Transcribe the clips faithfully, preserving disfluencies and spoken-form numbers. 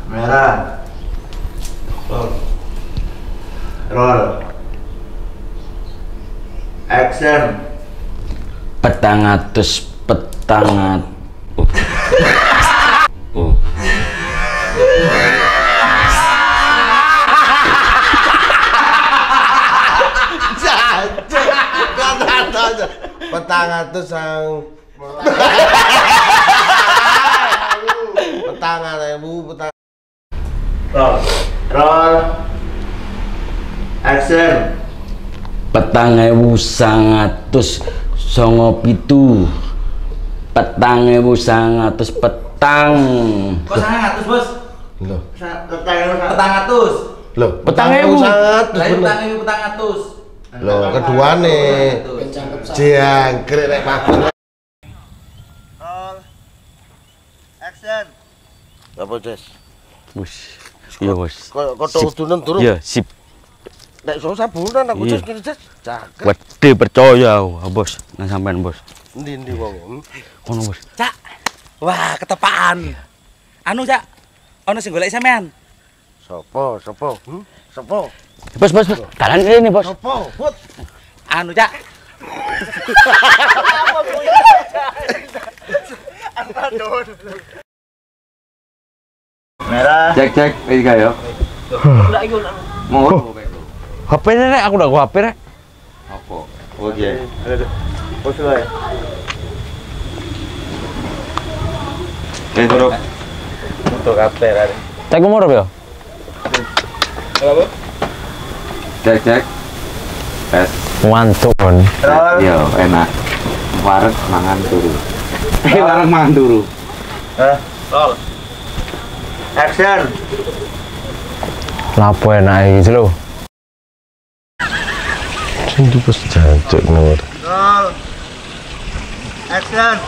Merah. Roll. Roll. Action. Petang atus petangat. Oh. Petang atus sang petang ewu petang. Roll. Roll. Action. Petang ewu sangatus songo pitu. Petang ewu sangatus petang. Kok sangatus, Bos? Loh, Petang atus. loh, Petang petang ewu ewu. sangatus Lah bener. petang ewu petang atus. Loh, keduane jangkrik nek pagun. Roll. Action. Apa, Des? Bos. Iya, Bos. Kok kok udunan turu? Iya, sip. Nek so sabunan aku Iya. Des kene, Des. Cakep. Wede percaya, Bos. Nah sampean, Bos. Endi-endi wong? Kono, Bos. Cak. Wah, ketepaan. Anu, Cak. Ono sing golek sampean. Sopo? Sopo? Hmm? Sopo? Bos, Bos, Bos. Dalan ini, Bos. Sopo? Put. Anu, Cak. Merah. Cek, cek. Iki yo. Mau. H P nek aku udah gua H P rek. Apa? Oke. Bos lah. Eh, turun. Untuk kafe tadi. Cek umur ya? Apa? Cek, cek. Tes. Mantun. Yo, enak. Wareg mangan turu. Eh, wareg mangan turu. Eh, roll. Action. Lapo enak iki lho. Sing dipes jancuk nomor. Roll. Action.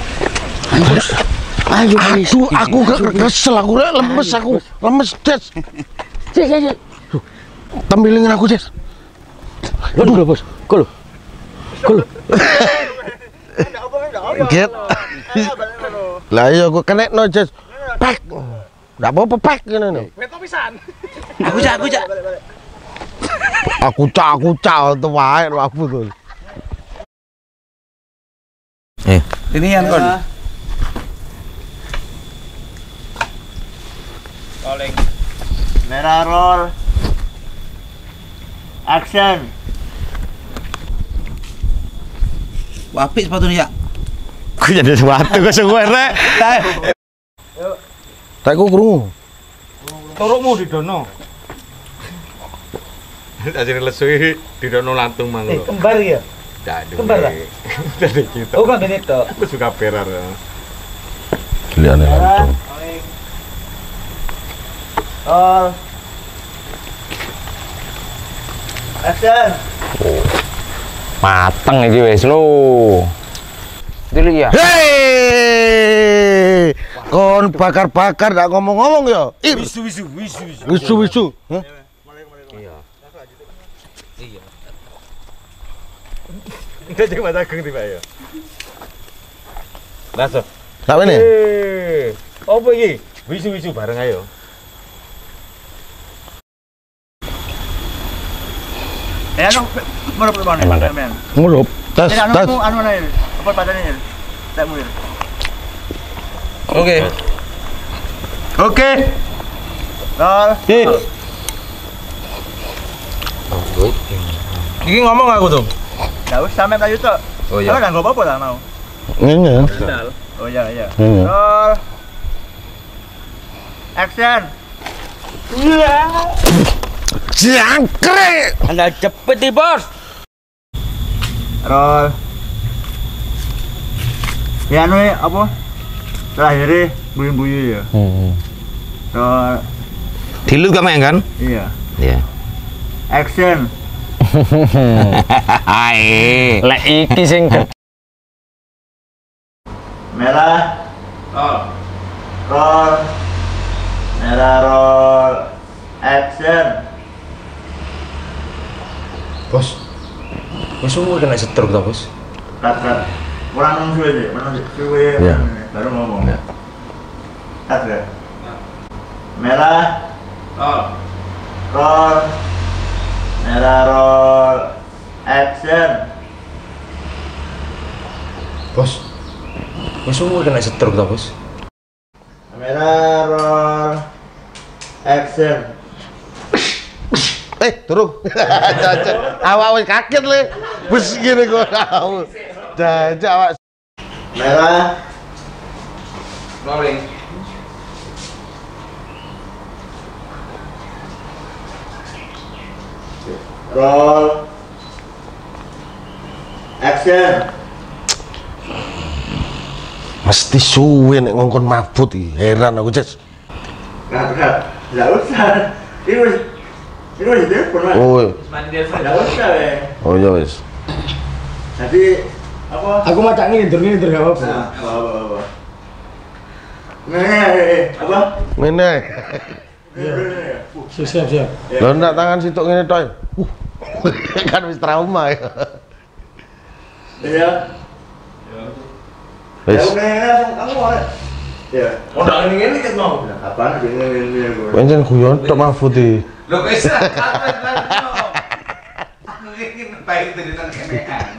Ayo, Aduh, aku gak kesel, aku rek lemes aku, lemes Des. Cek, cek, cek. Tembilingin aku Des. Aduh, Bos. Kolo. Kolo. Get. Lah iya aku kena no Des. Pek. Ndak apa-apa pek ngene lho. Aku, Cak, aku, Cak. Aku cak, aku cak itu wae aku tuh. Eh, Ini yang kon. Rolling. Merah roll. Action. Wah, apik sepatune, Cak. aku jadi sepatu kok suwe rek. Tak ku krungu. Turukmu di dono. Ajine lesu di dono lantung mang lho. Kembar ya? Kembar lah? Dari kita. Oh, kan gini tok. Aku suka perar. Liane langsung. Roll. Action. Mateng iki wis lho. Dili ya. Hei! Kon bakar-bakar ndak ngomong-ngomong ya. Ir. Wisu, wisu, wisu, wisu. Wisu-wisu. Hah? Enggak cek mata geng tiba ya. Langsung. Tak wene. Eh, apa iki? Wisu-wisu bareng ayo. Eh, anu, mau apa mana? Emang, Rek? Ngulup. Tas, Eh, anu, tas. anu, anu mana? Apa padanya? Tak mulai. Oke. Oke. Roll. Iki ngomong aku tuh. Enggak usah sampai kayu tok. Oh iya. Kalau enggak apa-apa lah mau. Ini. Oh iya, iya. Ini. Roll. Action. Jangkrik. Anda cepet nih, Bos. Roll. Ya anu ya, apa? Terakhir buyu-buyu ya. Hmm. Roll. Dilut gak main kan? Iya. Iya. Action. Hai. Lek iki sing Merah. Roll. Roll. Merah roll. Action. Bos. Bos umur kena setruk ta, Bos? Cut, cut. Kurang suwe sih, kurang suwe Iya. baru ngomong. Iya. Cut ya. Merah. Roll. Roll. Merah roll. Action. Bos. Wis suwe kena setruk ta, Bos? Merah roll. Action. Eh, turun. Awak wis kaget le. Wis ngene kok tahu. Jajak awak. Merah. Rolling. Roll. Action. Mesti suwe nek ngongkon mabut iki. Heran aku, Ces. Enggak, enggak. Enggak usah. Ini wis ini wis telepon, Mas. Oh, Enggak usah, we. oh ya wis. Jadi apa? Aku macak ngene ndur ngene ndur gak apa-apa. Nah, apa apa apa. Nah, apa? Ngene. Siap siap siap. Lho ndak tangan sitok ngene toy. Uh. Kan wis trauma ya. Iya. Wis. Ya udah, langsung kamu mau. Ya. Oh, ndak ngene ngene ket mau. Apaan sih ini ini gue? Pancen guyon tok mabut iki. Lho wis kapan kan. Aku ingin baik dari nang kene.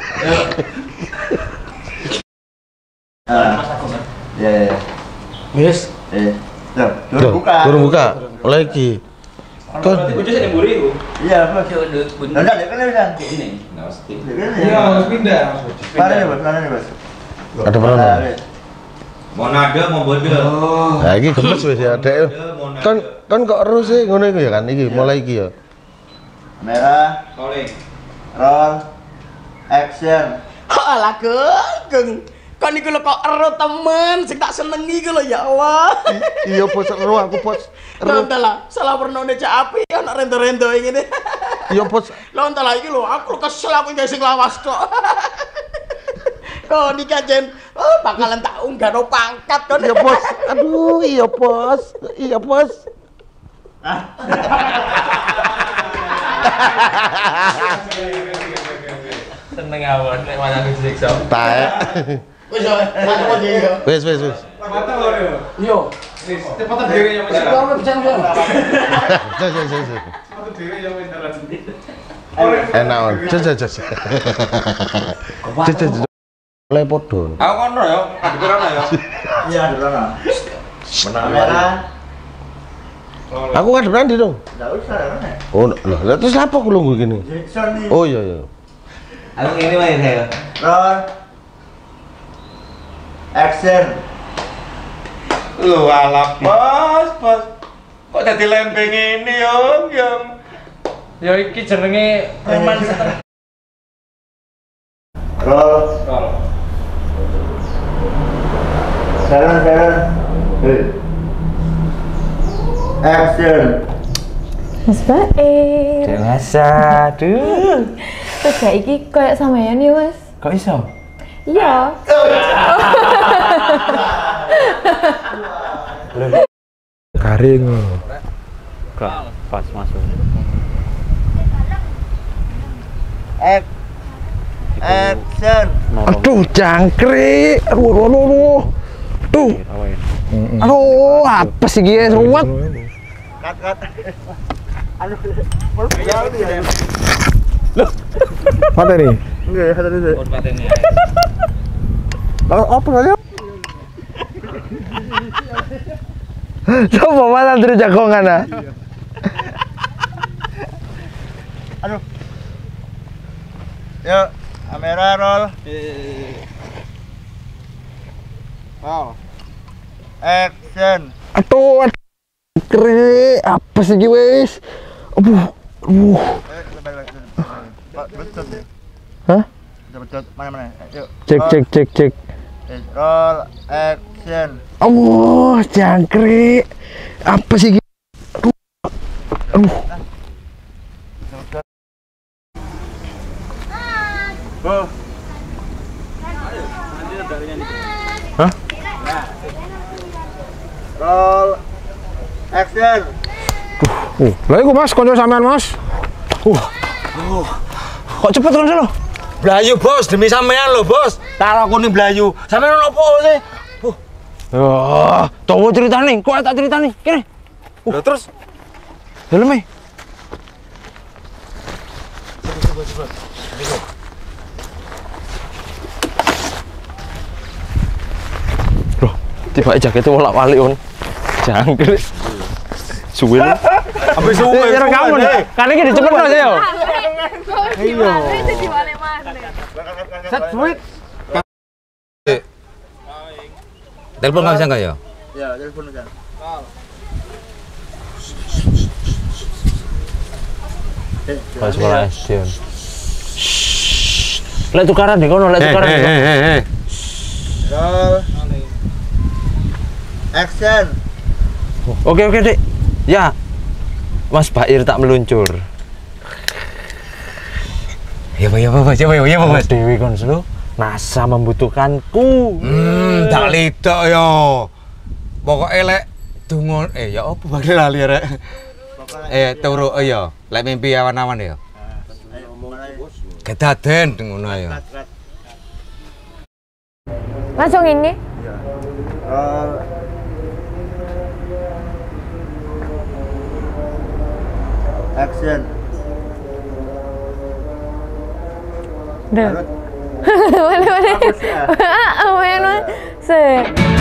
Ah. Ya ya. Wis. Eh. Tuh, Loh, turun buka. Turun buka. Oleh iki. Kon Kunci sing mburi ku. Iya, Mas. Enggak, dia kan bisa. Ini. Enggak mesti. Iya, harus pindah. Mana nih, Bos? Mana nih, Bos? ada perono. Mau nada mau bodel. Nah, iki gemes wis ya, Dek. Kon kon kok ero sih ngono iku ya kan iki mulai iki ya. Merah, Rolling. roll, action. Alah Geng, kon niku lho kok ero temen sing tak senengi iku lho ya Allah. Iya bos ero aku bos. Lho entahlah, salah pernone cak api ana rendo-rendo ngene. Iya bos. Lho entahlah iki lho aku kesel aku gawe sing lawas kok. Kok nikah jen, oh bakalan tak unggah no pangkat kon. Iya bos. Aduh, iya bos. Iya bos. Seneng awon nek wayang disiksa. Taek. Wis yo, mati aja yo. Wis wis wis. Mata lho yo. Yo. Cepatan dhewe yang menyerah. Kok bisa yo. Jas jas jas. Mata dhewe yang menyerah. Enak on. Jas jas jas. Jas jas. Mulai podon. Aku kono ya, ada kono ya. Iya, di sana. Merah. Aku kan berani dong. Enggak usah, mana? Oh, loh, lah terus apa aku nunggu gini? Jackson nih. Oh iya iya. Aku ini main saya. Roll. Action. Lho alah bos, bos. Kok dadi lempeng ini yo, yo. Ya iki jenenge preman setengah. Roll. Roll. Jalan, jalan. Hei. Action. Mas Baik. Dewasa, aduh. Terus ya iki kayak sampean ya, Mas. Kok iso? Iya. Garing. Pas masuk. Act. Action. Aduh, jangkrik. Aduh, aduh, aduh, aduh. Tuh. Aduh, apa sih guys, ruwet. Cut, cut. Aduh. Mata nih. Enggak ya, tadi itu. Lalu apa kali? Coba mana dari jagongan ah? Aduh. Yuk, kamera roll. Roll. Action. Aduh, kere, apa sih guys? Aduh, aduh. Eh, balik, balik, balik. Betul ya. Hah? Betul, mana mana? Yuk. Cek, roll. cek, cek, cek. Eh, roll. Action. Oh, jangkrik. Apa sih? Aduh, aduh. Go. Hah? Roll. Action. Uh, lah iku Mas, konco sampean Mas. Uh. Kok cepet kan lo? Blayu bos, demi sampean lho bos. Tak aku nih blayu. Sampean opo sih? Oh, tahu cerita nih, kok tak cerita nih, kene. Uh. Lah terus Dalam eh. coba coba. Loh, tiba jaketnya bolak-balik on. Jangkrik. Suwe lu. Habis suwe. Ya kamu nih. Karena gini cepet aja yo. Iya. Jadi mana-mana. Set sweet. Telepon nggak bisa nggak ya? Ya, telepon aja. Pas sekolah S D. Lek tukaran di kono, lek tukaran. Eh, eh, eh, eh. Roll. Action. Oke oke Dik. Ya. Mas Bair tak meluncur. Ya Pak, ya Pak, ya Pak, ya Pak, Mas. Dewi Konslo, NASA membutuhkanku. Hmm, tak lidak yo. Pokoknya lek dungo eh ya apa bakal lali rek. Eh turu ya, lek mimpi awan-awan ya. Kedaden ngono ya. Langsung ini. Roll. Action. Udah. Boleh boleh. Ah, main se.